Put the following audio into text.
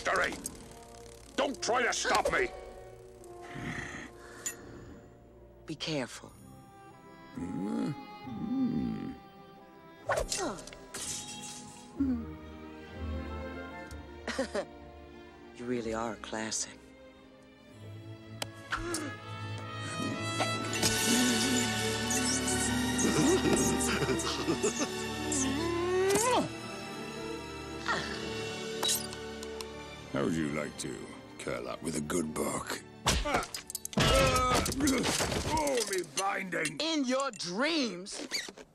victory! Don't try to stop me! Be careful. You really are a classic. How would you like to curl up with a good book? Oh, me binding! In your dreams?